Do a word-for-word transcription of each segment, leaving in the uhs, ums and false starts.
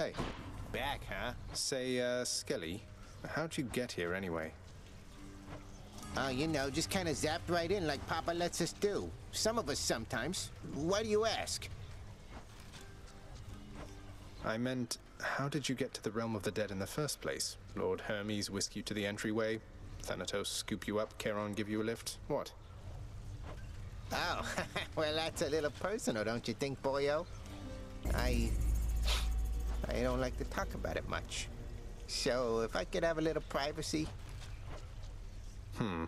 Hey. Back, huh? Say, uh, Skelly, how'd you get here anyway? Oh, you know, just kind of zapped right in like Papa lets us do. Some of us sometimes. Why do you ask? I meant, how did you get to the realm of the dead in the first place? Lord Hermes whisk you to the entryway? Thanatos scoop you up, Charon give you a lift? What? Oh, well, that's a little personal, don't you think, boyo? I... I don't like to talk about it much. So, if I could have a little privacy... Hmm.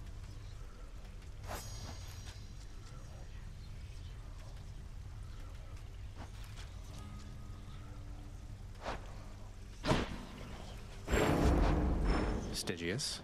Stygius?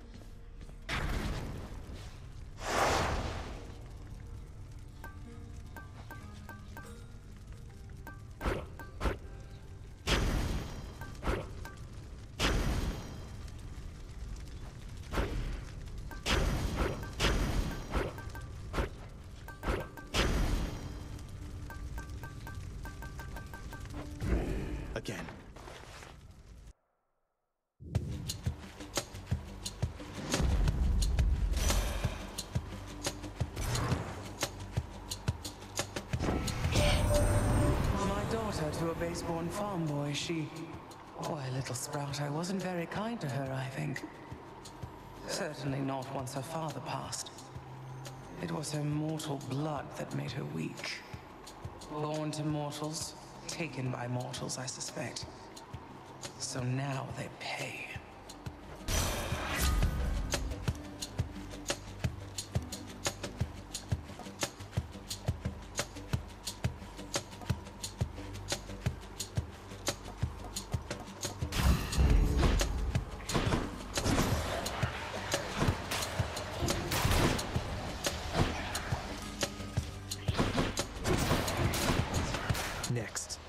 Again. My daughter to a base-born farm boy, she... Why, little sprout, I wasn't very kind to her, I think. Certainly not once her father passed. It was her mortal blood that made her weak. Born to mortals, taken by mortals, I suspect. So now they pay. Next.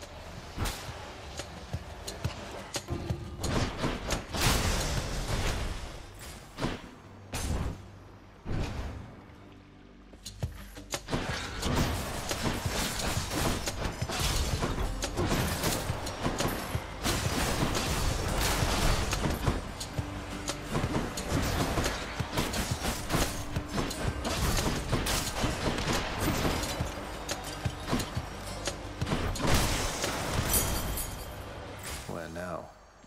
Where now?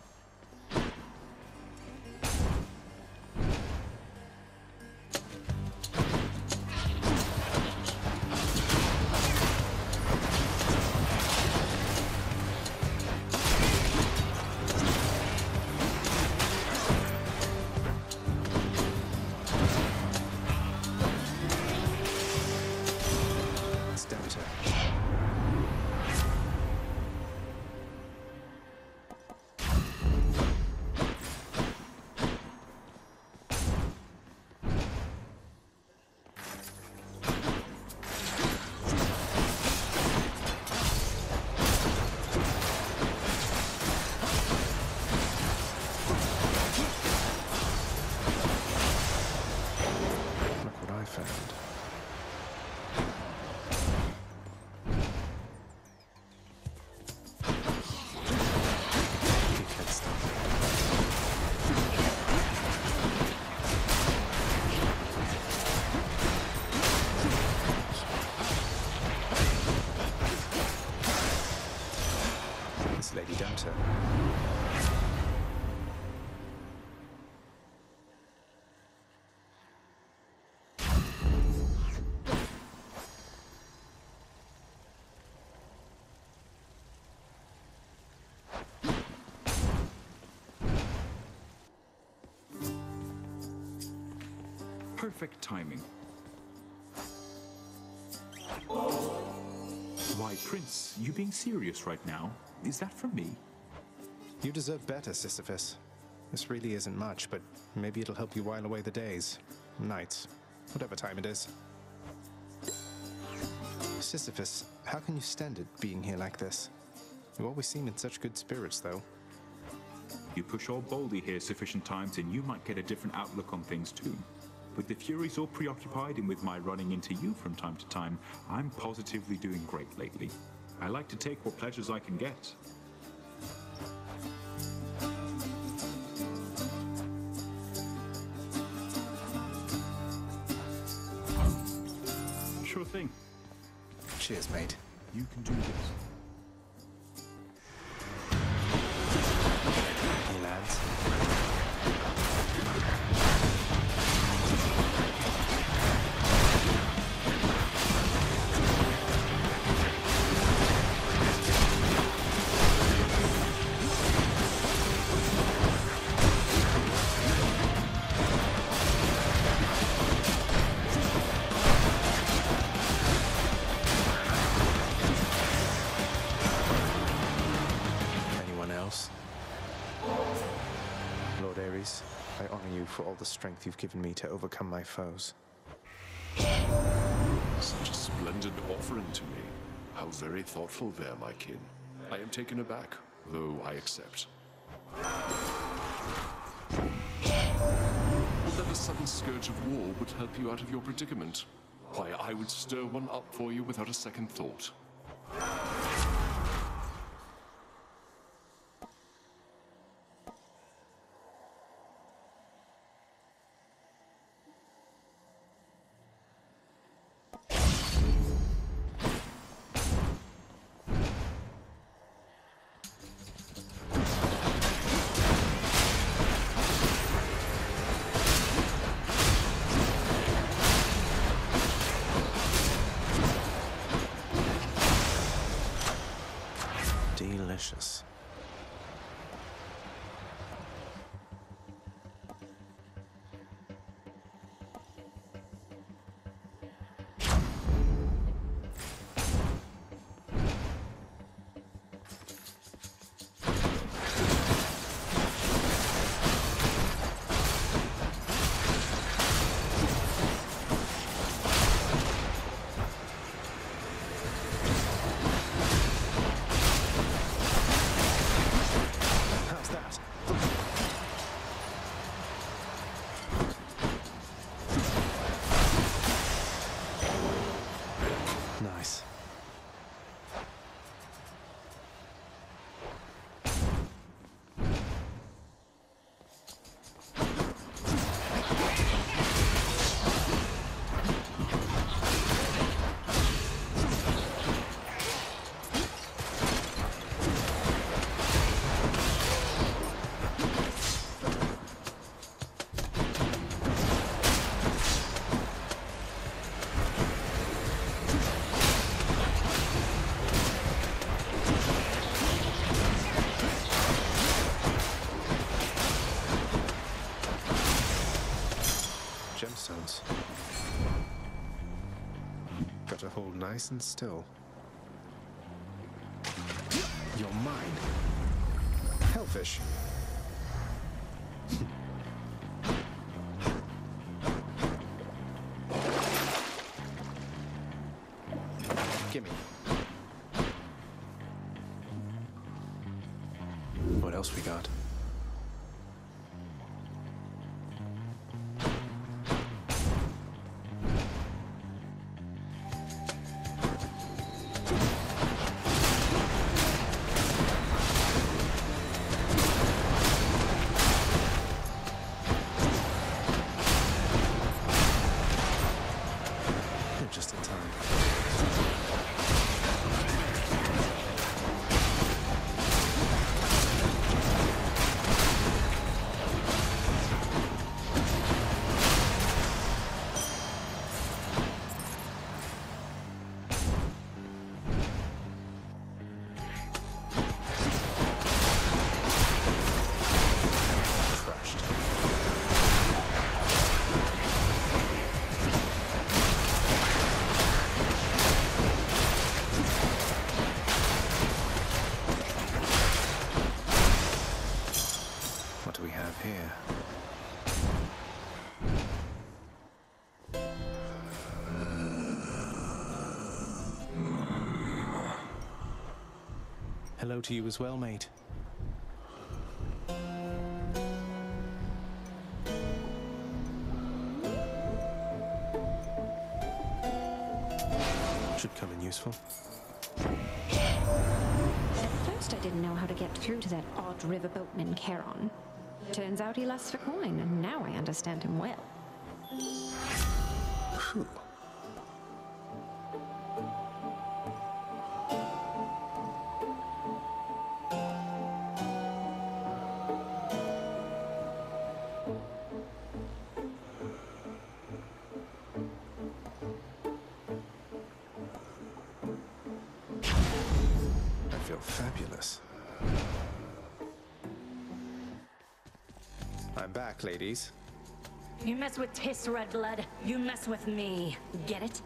Stempter. Look what I found. It's Lady Danta. Perfect timing. Why, Prince, you being serious right now? Is that from me? You deserve better, Sisyphus. This really isn't much, but maybe it'll help you while away the days, nights, whatever time it is. Sisyphus, how can you stand it being here like this? You always seem in such good spirits, though. You push all boldly here sufficient times and you might get a different outlook on things too. With the Furies all preoccupied and with my running into you from time to time, I'm positively doing great lately. I like to take what pleasures I can get. thing. Cheers, mate. You can do this. Hey, lads. Lord Ares, I honor you for all the strength you've given me to overcome my foes. Such a splendid offering to me. How very thoughtful there, my kin. I am taken aback, though I accept. Would that a sudden scourge of war would help you out of your predicament? Why, I would stir one up for you without a second thought. Delicious. Nice. Gemstones. Gotta hold nice and still. You're mine. Hellfish. Gimme. What else we got? Just in time. What do we have here? Hello to you as well, mate. Should come in useful. At first I didn't know how to get through to that odd riverboatman Charon. Turns out he lusts for coin, and now I understand him well. Whew. feel fabulous. I'm back, ladies. You mess with Tiss, Red Blood. You mess with me. Get it?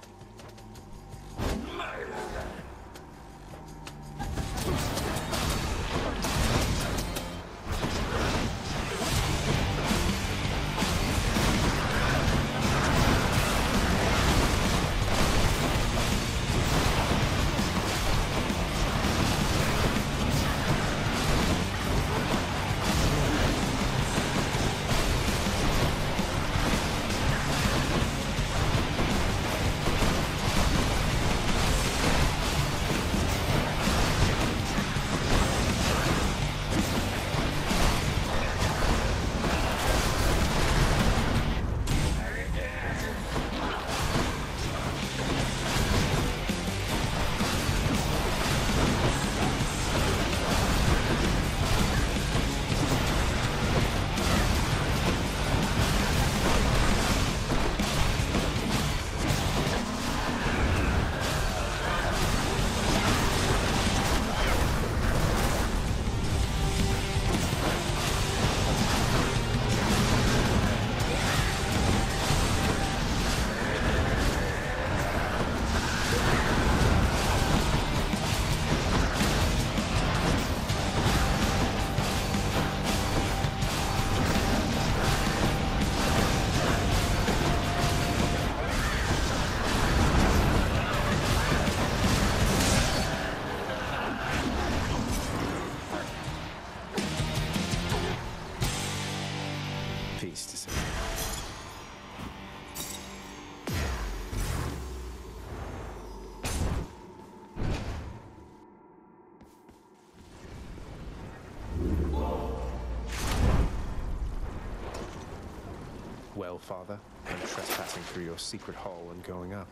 Well, Father, I'm trespassing through your secret hall and going up.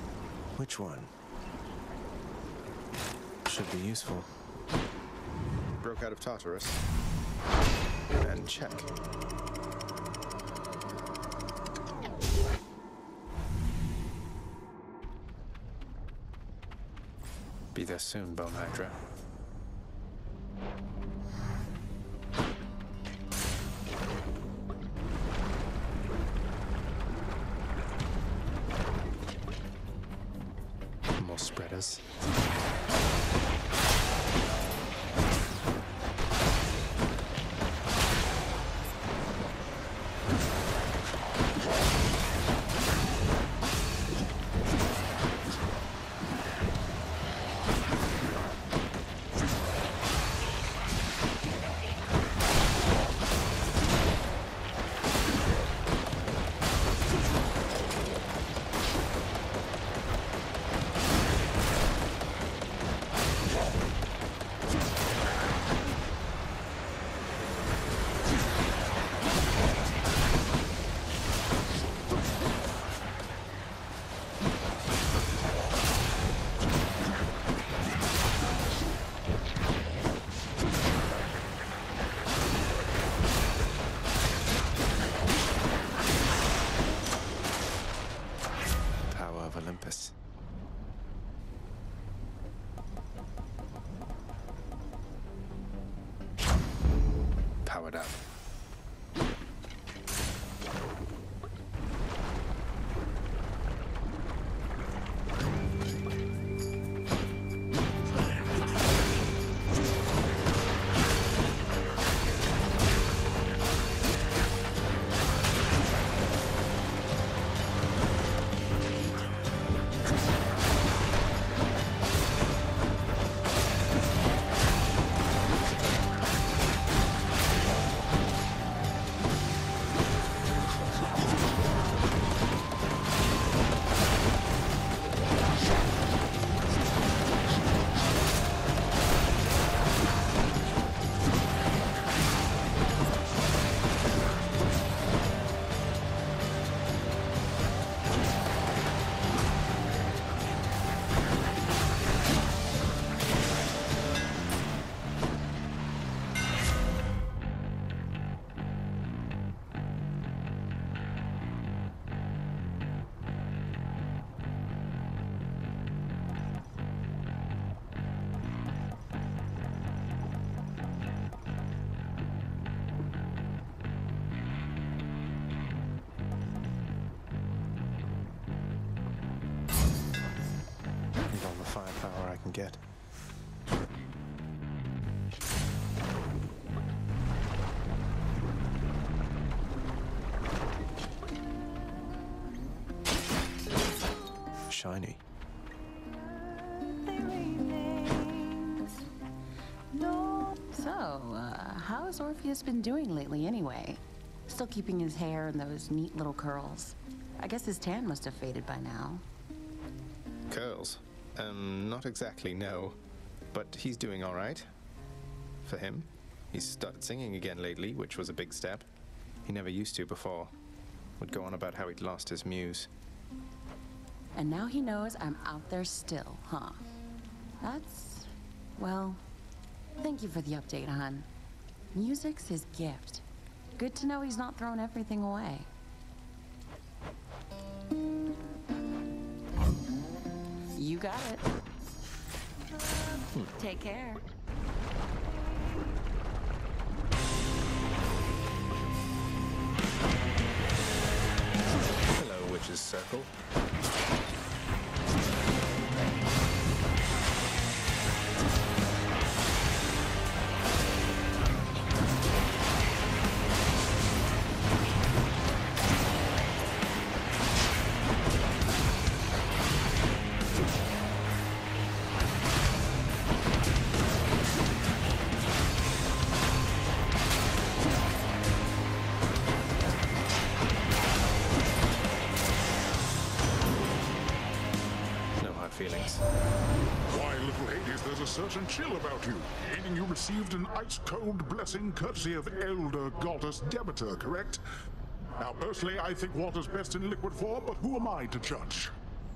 Which one? Should be useful. Broke out of Tartarus. And check. Be there soon, Bone Hydra. More spreaders. Powered up. can get. Shiny. So, uh, how's Orpheus been doing lately anyway? Still keeping his hair in those neat little curls. I guess his tan must have faded by now. Curls? Um, not exactly, no. But he's doing all right. For him. He's started singing again lately, which was a big step. He never used to before. Would go on about how he'd lost his muse. And now he knows I'm out there still, huh? That's... well... thank you for the update, hon. Music's his gift. Good to know he's not throwing everything away. You got it. Hmm. Take care. Hello, Witch's Circle. Feelings. Why, little Hades, there's a certain chill about you. Meaning you received an ice-cold blessing courtesy of Elder Goddess Demeter, correct? Now, personally, I think water's best in liquid form, but who am I to judge?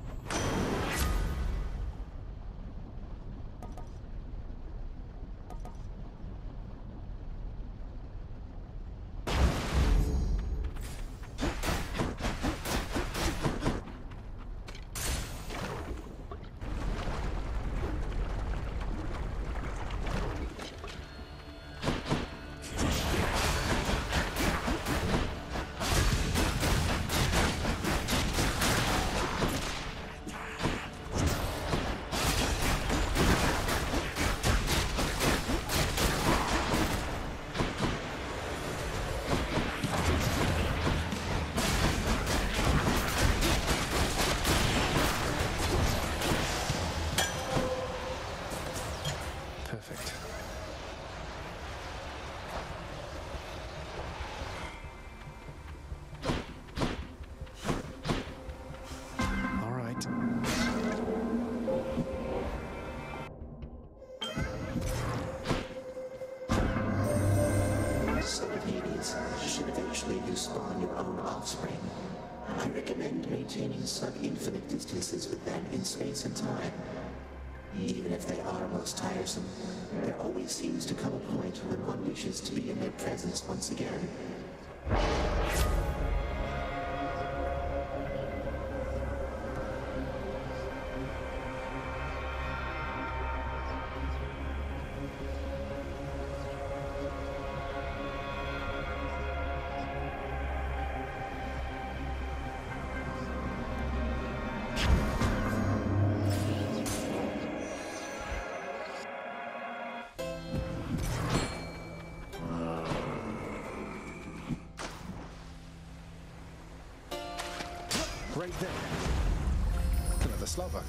Spawn your own offspring. I recommend maintaining sub-infinite distances with them in space and time. Even if they are most tiresome, there always seems to come a point when one wishes to be in their presence once again. Right there. Another Slovak.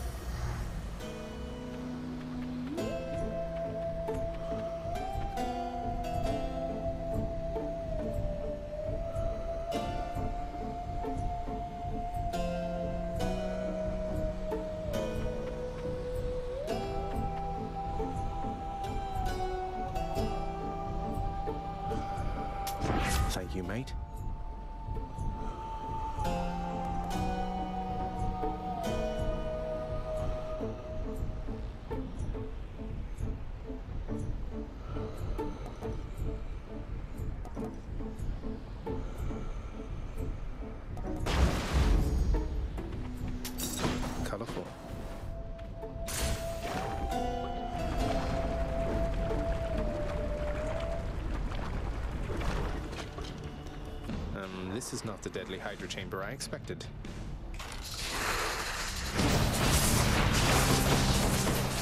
Thank you, mate. Colorful. Um, this is not the deadly Hydra chamber I expected.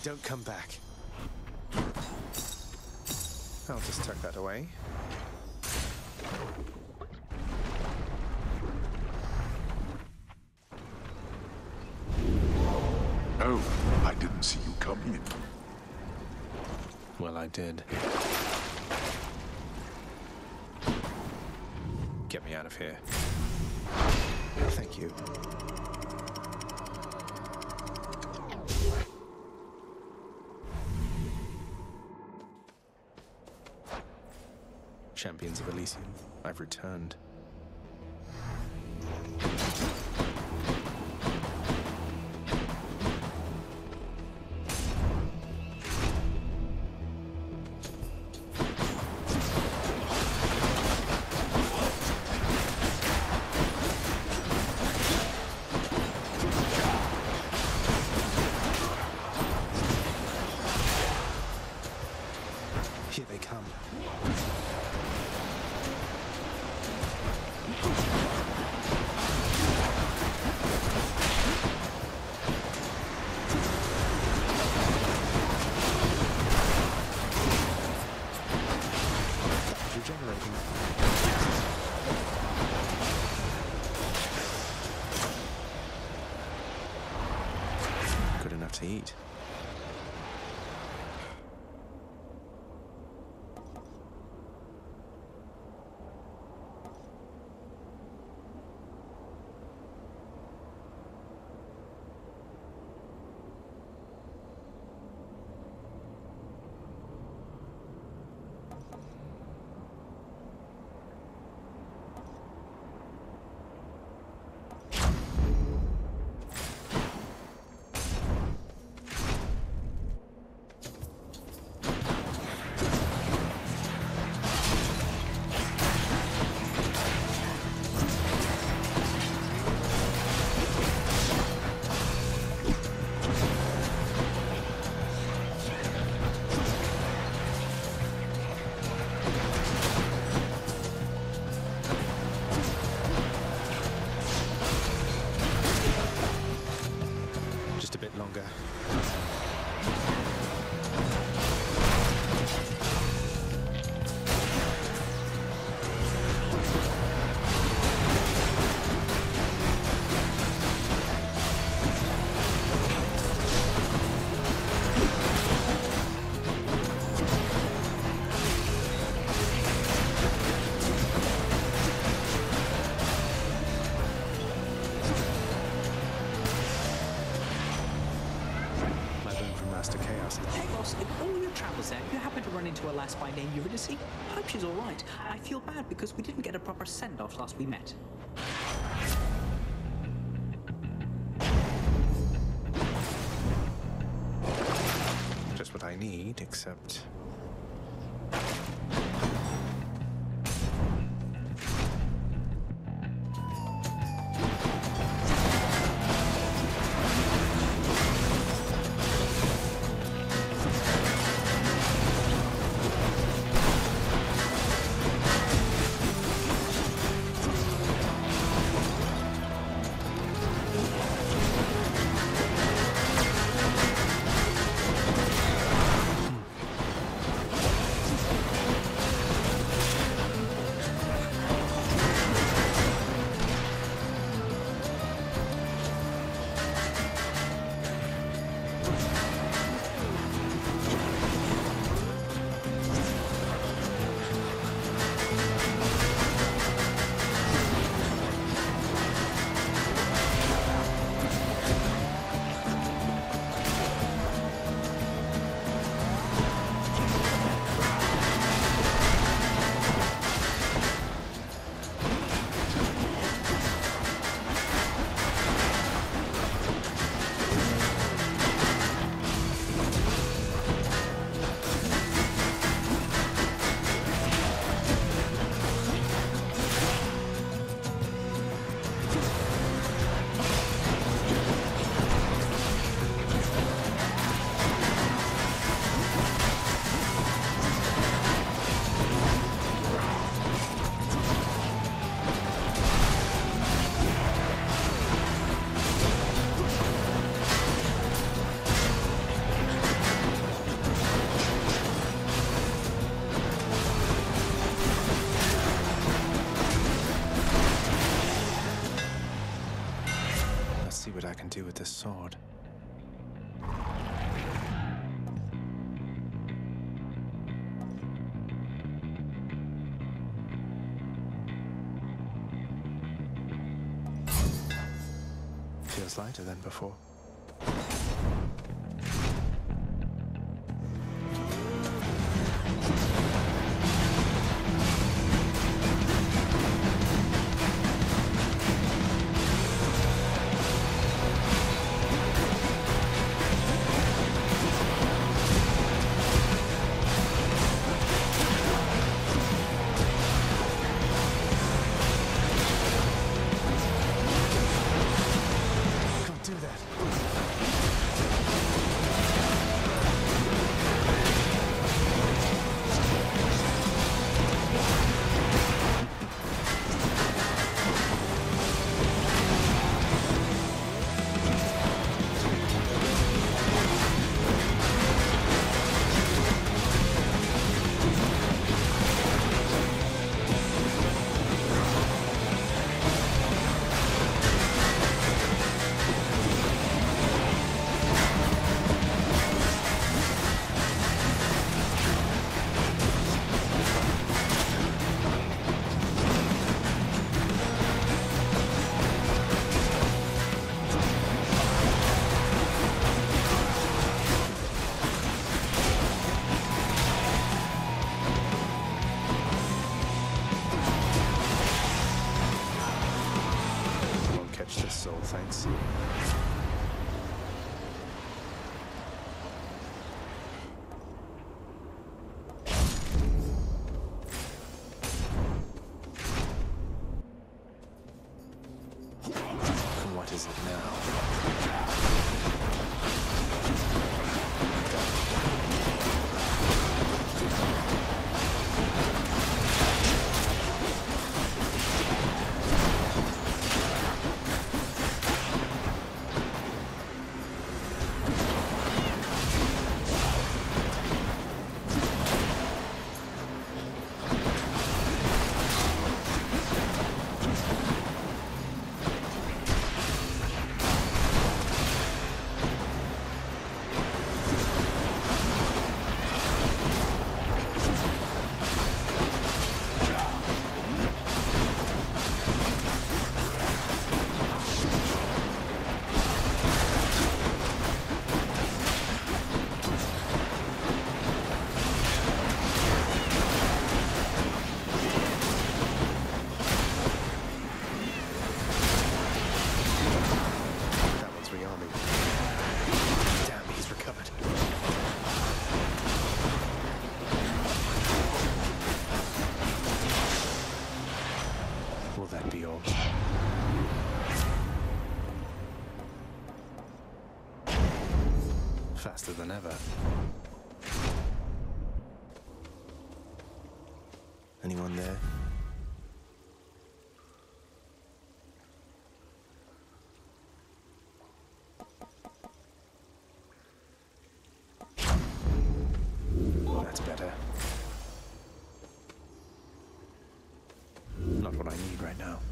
don't come back. I'll just tuck that away. Oh, I didn't see you come in. Well, I did. Get me out of here. Thank you. Champions of Elysium, I've returned. Here they come. Regenerating. Good enough to eat. Longer. Hey boss, in all your travels there, you happen to run into a lass by name Eurydice? I hope she's alright. I feel bad because we didn't get a proper send-off last we met. Just what I need, except... see what I can do with this sword. Feels lighter than before. Thanks. What is it now? Faster than ever. Anyone there? That's better. Not what I need right now.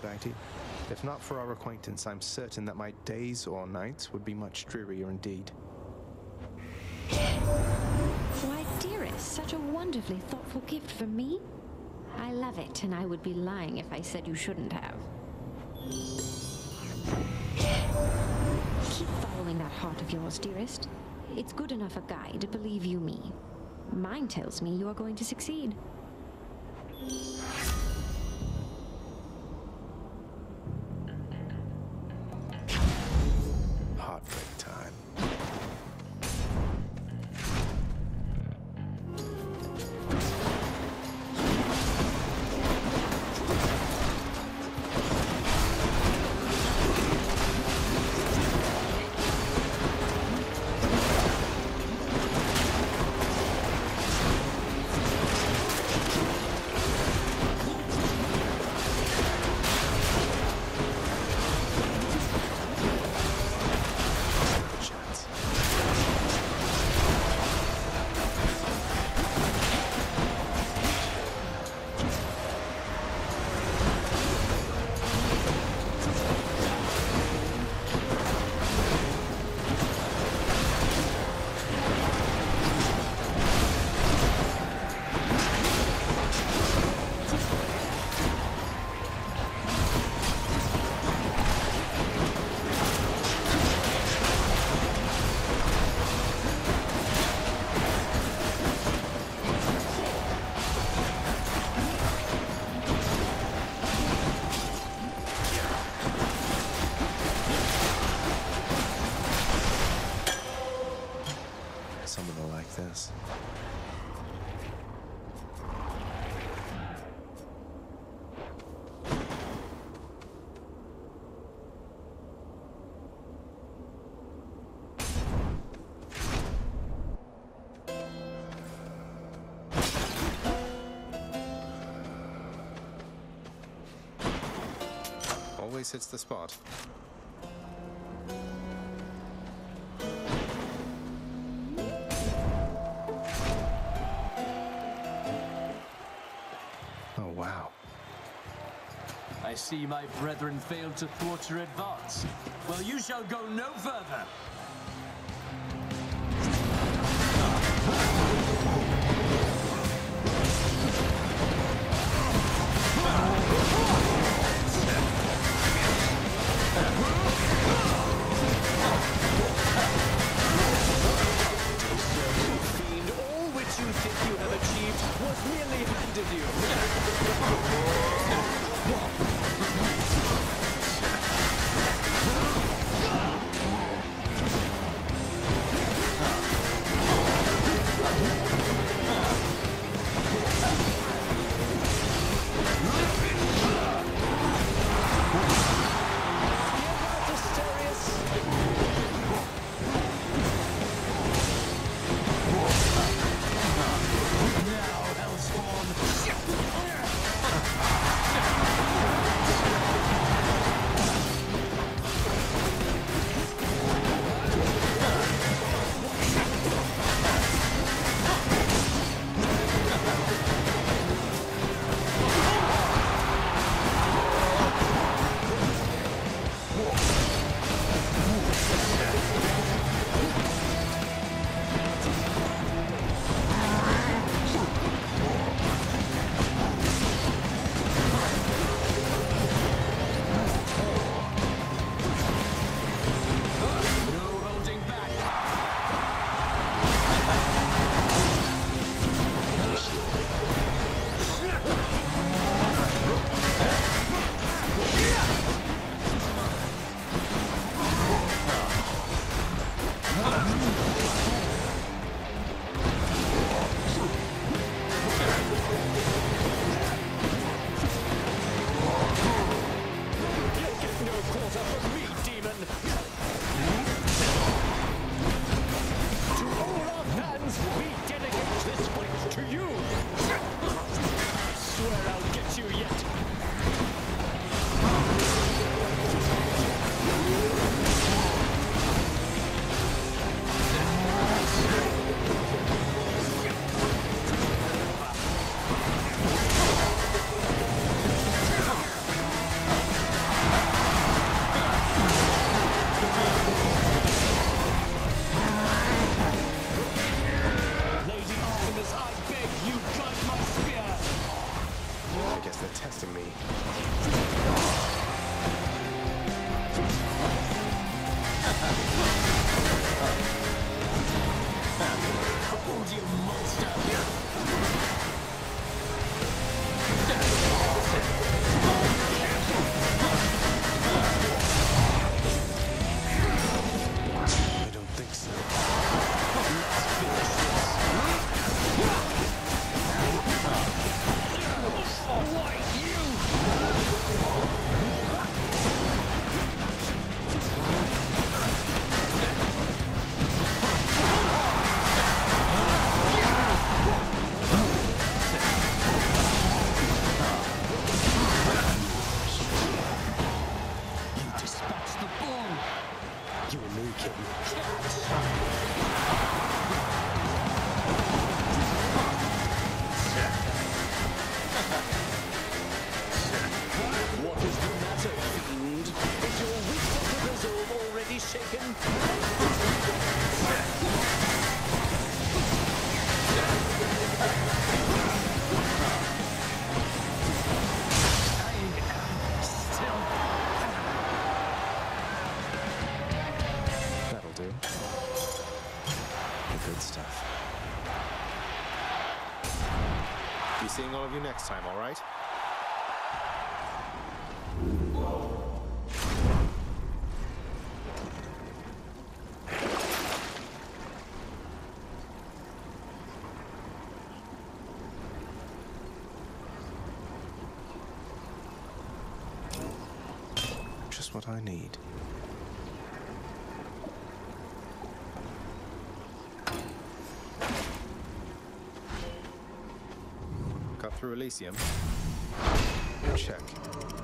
Aphrodite. If not for our acquaintance, I'm certain that my days or nights would be much drearier indeed. Why, dearest, such a wonderfully thoughtful gift for me. I love it, and I would be lying if I said you shouldn't have. Keep following that heart of yours, dearest. It's good enough a guide, believe you me. Mine tells me you are going to succeed. Heartbreak time. Someone will like this. Always hits the spot. Oh, wow. I see my brethren failed to thwart your advance. Well, you shall go no further. Fiend, all which you think you have achieved was merely handed you. stinking cat. What is the matter, fiend? Is your wisdom of resolve already shaken? That'll do. The good stuff. Be seeing all of you next time, all right? Just what I need. Cut through Elysium. Check.